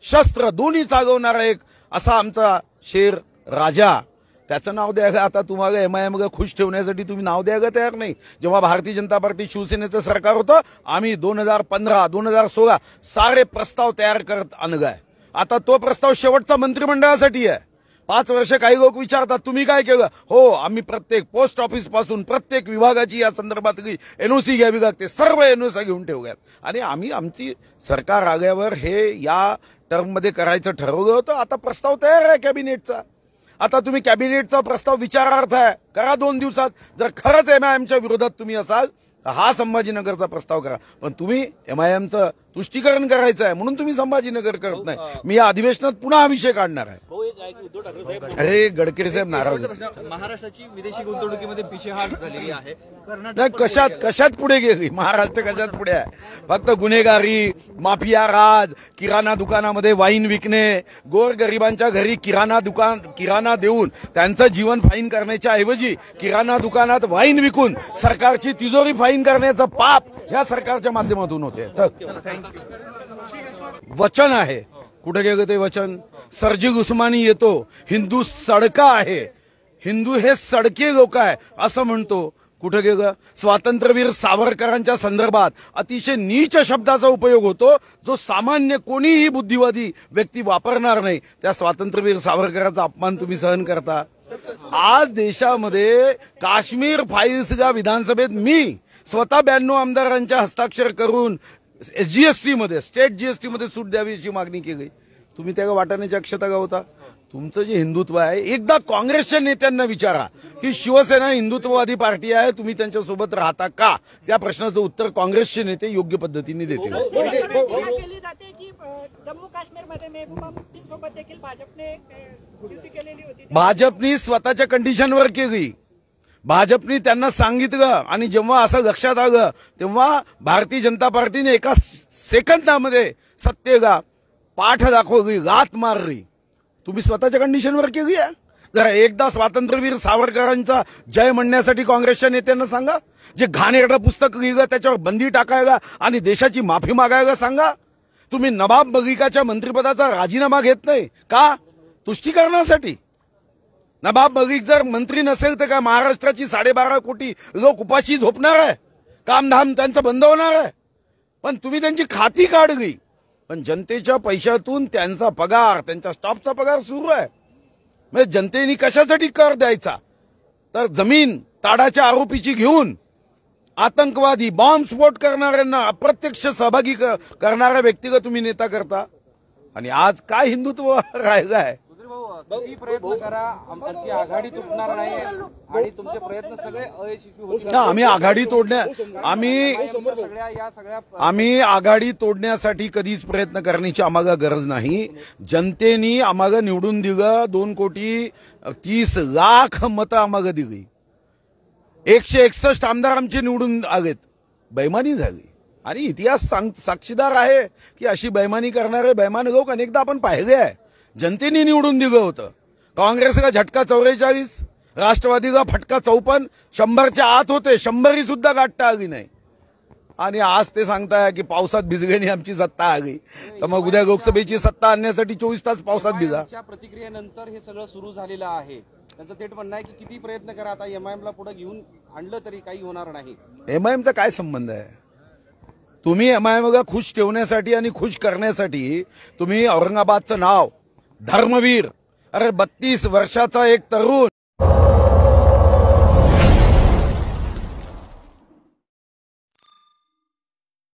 शस्त्र दोन्ही चागवणारा एक असा आमचा शेर राजा, त्याचं नाव द्या ग. आता तुम्हाला एमआयएम खुश ठेवण्यासाठी तुम्ही नाव द्या ग तयार नाही. जेव्हा भारतीय जनता पार्टी शिवसेनेचं सरकार होतं, आम्ही 2015 2016 सारे प्रस्ताव तयार करत आणलाय. आता तो प्रस्ताव शेवटचा मंत्रिमंडळासाठी आहे. 5 वर्ष काही लोक विचारतात तुम्ही काय केलं. हो, आम्ही प्रत्येक पोस्ट ऑफिस पासून प्रत्येक विभागाची या संदर्भात एनओसी घ्यावी लागते, सर्व एनओसी घेऊन ठेवूयात. आणि आम्ही आमची सरकार आल्यावर हे या टर्म मध्ये करायचं ठरवलं होतं. आता प्रस्ताव तयार आहे कॅबिनेटचा. आता तुम्ही कॅबिनेटचा प्रस्ताव विचारार्थ आहे, करा 2 दिवसात. जर खरंच एमआयएमच्या विरोधात तुम्ही असाल तर हा संभाजीनगरचा प्रस्ताव करा. पण तुम्ही एमआयएमचं तुष्टीकरण करायचं आहे म्हणून तुम्ही संभाजीनगर करत नाही. मी या अधिवेशनात पुन्हा हा विषय काढणार आहे. अरे गडकरी साहेब नाराज. महाराष्ट्राची विदेशी गुंतवणुकीमध्ये पिछेहाट झालेली आहे. कशात पुढे गेली महाराष्ट्र, कशात पुढे आहे. फक्त गुन्हेगारी, माफिया राज, किराणा दुकानामध्ये वाईन विकणे, गोरगरिबांच्या घरी किराणा देऊन त्यांचं जीवन फाईन करण्याच्या ऐवजी किराणा दुकानात वाईन विकून सरकारची तिजोरी फाईन करण्याचं पाप ह्या सरकारच्या माध्यमातून होते. वचन आहे, कुठे गेलं ते वचन. सर्जिक उस्मानी येतो, हिंदू सडका आहे, हिंदू हे सडके लोक आहे असं म्हणतो. कुठे गेलं. स्वातंत्र्यवीर सावरकरांच्या संदर्भात अतिशय नीच शब्दाचा उपयोग होतो, जो सामान्य कोणीही बुद्धिवादी व्यक्ती वापरणार नाही. त्या स्वातंत्र्यवीर सावरकरांचा अपमान तुम्ही सहन करता. आज देशामध्ये काश्मीर फाईल्सच्या विधानसभेत मी स्वतः 92 आमदारांच्या हस्ताक्षर करून जीएसटी मध्ये, स्टेट जीएसटी मध्ये सूट द्यावी अशी मागणी केली. तुम्ही त्या वाटाण्याची अक्षता गावता. तुमचं जे हिंदुत्व आहे, एकदा काँग्रेसच्या नेत्यांना विचारा की शिवसेना हिंदुत्ववादी पार्टी आहे, तुम्ही त्यांच्यासोबत राहता का. त्या प्रश्नाचं उत्तर काँग्रेसचे नेते योग्य पद्धतीने देतील. जम्मू काश्मीरमध्ये महबूबा मुफ्तींसोबत देखील भाजपने युती केलेली होती. भाजपनी स्वतःच्या कंडिशनवर केली. भाजपनी त्यांना सांगितलं आणि जेव्हा असं लक्षात आलं तेव्हा भारतीय जनता पार्टीने एका सेकंदामध्ये सत्तेला पाठ दाखवली, लात मारली. तुम्ही स्वतःच्या कंडिशनवर केली आहे. जरा एकदा स्वातंत्र्यवीर सावरकरांचा जय म्हणण्यासाठी काँग्रेसच्या नेत्यांना सांगा. जे घाणेरडं पुस्तक लिहिलं त्याच्यावर बंदी टाकायला आणि देशाची माफी मागायला सांगा. तुम्ही नवाब मलिकाच्या मंत्रिपदाचा राजीनामा घेत नाही का. तुष्टीकरणासाठी. नवाब मलिक जर मंत्री नसेल तर काय महाराष्ट्राची 12.5 कोटी लोक उपाशी झोपणार आहे. कामधाम त्यांचं बंद होणार आहे. पण तुम्ही त्यांची खाती काढली. पण जनतेच्या पैशातून त्यांचा पगार, त्यांच्या स्टाफचा पगार सुरू आहे. म्हणजे जनतेने कशासाठी कर द्यायचा. तर जमीन ताडाच्या आरोपीची घेऊन आतंकवादी, बॉम्बस्फोट करणाऱ्यांना अप्रत्यक्ष सहभागी करणाऱ्या व्यक्तीला तुम्ही नेता करता. आणि आज काय हिंदुत्व राहिलं आहे. किती प्रयत्न करा, आमची आघाडी तुटणार नाही आणि तुमचे प्रयत्न सगळे अयशस्वी होतील. आम्ही आघाडी आघाडी तोडण्यासाठी कधीच प्रयत्न करण्याची आम्हाला गरज नाही. जनतेने आम्हाला निवडून दिलं. 2,30,00,000 मतं आम्हाला दिली. 161 आमदार आमचे निवडून आलेत. बेईमानी झाली आणि इतिहास साक्षीदार आहे की अशी बेईमानी करणारे बेईमान लोक अनेकदा आपण पाहिले आहे. जनतेने निवडून दिलं होतं. काँग्रेसला झटका 44, राष्ट्रवादीला फटका 54, 100च्या आत होते. 100ही सुद्धा गाठता आली नाही. आणि आज ते सांगताय की पावसात भिजल्याने आमची सत्ता आली. तर मग उद्या लोकसभेची सत्ता आणण्यासाठी 24 तास पावसात भिजा. प्रतिक्रियेनंतर हे सगळं सुरू झालेलं आहे. त्यांचं थेट म्हणणं आहे की किती प्रयत्न करा, आता एमआयएमला पुढे घेऊन आणलं तरी काही होणार नाही. एमआयएमचा काय संबंध आहे. तुम्ही एमआयएमला खुश ठेवण्यासाठी आणि खुश करण्यासाठी तुम्ही औरंगाबादचं नाव धर्मवीर, अरे 32 वर्षाचा एक तरुण